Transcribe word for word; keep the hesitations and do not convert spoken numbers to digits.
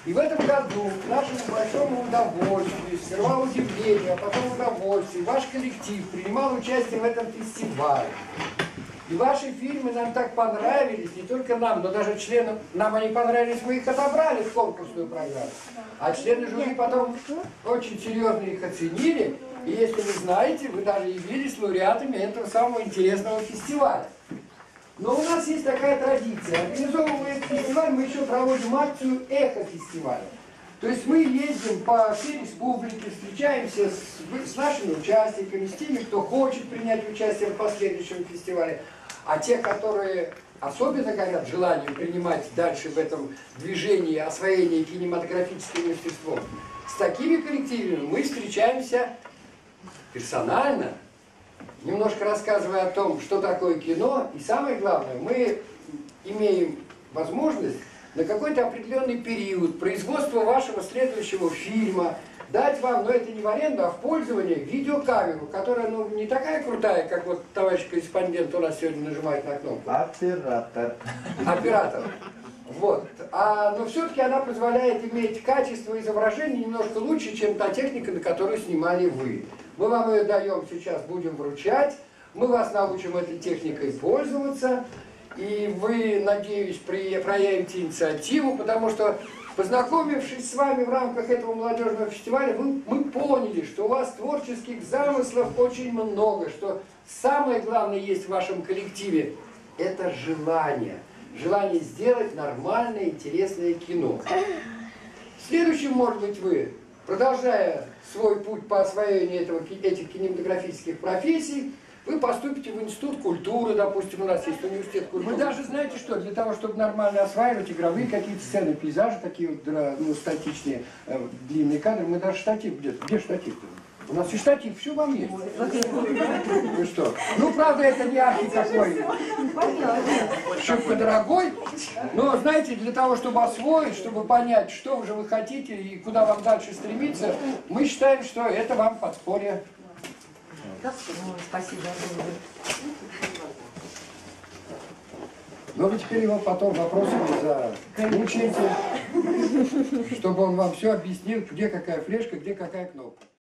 И в этом году, к нашему большому удовольствию, сперва удивлению, а потом удовольствию, ваш коллектив принимал участие в этом фестивале. И ваши фильмы нам так понравились, не только нам, но даже членам, нам они понравились, мы их отобрали в конкурсную программу. А члены жюри потом очень серьезно их оценили. И если вы знаете, вы даже явились лауреатами этого самого интересного фестиваля. Но у нас есть такая традиция. Организовывая этот фестиваль, мы еще проводим акцию «Эхо-фестиваля». То есть мы ездим по всей республике, встречаемся с, с нашими участниками, с теми, кто хочет принять участие в последующем фестивале. А те, которые особенно горят желанием принимать дальше в этом движении освоения кинематографическим мастерством, с такими коллективами мы встречаемся персонально, немножко рассказывая о том, что такое кино, и самое главное, мы имеем возможность на какой-то определенный период производства вашего следующего фильма дать вам, но это не в аренду, а в пользование, видеокамеру, которая ну, не такая крутая, как вот товарищ корреспондент у нас сегодня нажимает на кнопку. Оператор. Оператор. Вот. А, но все-таки она позволяет иметь качество изображения немножко лучше, чем та техника, на которую снимали вы. Мы вам ее даем сейчас, будем вручать. Мы вас научим этой техникой пользоваться. И вы, надеюсь, проявите инициативу, потому что, познакомившись с вами в рамках этого молодежного фестиваля, мы, мы поняли, что у вас творческих замыслов очень много, что самое главное есть в вашем коллективе – это желание. Желание сделать нормальное, интересное кино. Следующим, может быть, вы, продолжая свой путь по освоению этого, этих кинематографических профессий, вы поступите в институт культуры, допустим, у нас есть университет культуры. Вы даже знаете что, для того, чтобы нормально осваивать игровые какие-то сцены, пейзажи, такие вот ну, статичные, э, длинные кадры, мы даже штатив где-то. Где штатив-то? У нас и штатив, все вам есть. Вы что? Ну, правда, это не архи какой, шибко дорогой, но, знаете, для того, чтобы освоить, чтобы понять, что же вы хотите и куда вам дальше стремиться, мы считаем, что это вам подспорье. Спасибо. Но вы теперь его потом вопросами замучаете, чтобы он вам все объяснил, где какая флешка, где какая кнопка.